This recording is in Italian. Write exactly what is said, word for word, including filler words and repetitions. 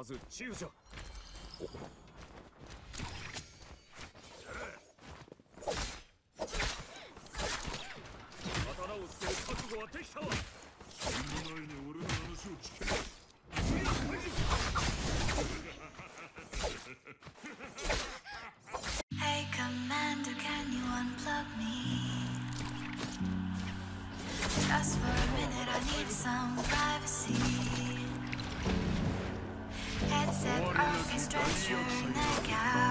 まず治癒じゃ。刀を捨てる覚悟はできたわ。しょうもないね、俺の話を聞け。 Hey Commander, can you unplug me? Just for a minute, I need some privacy. Headset off and stretch your neck out.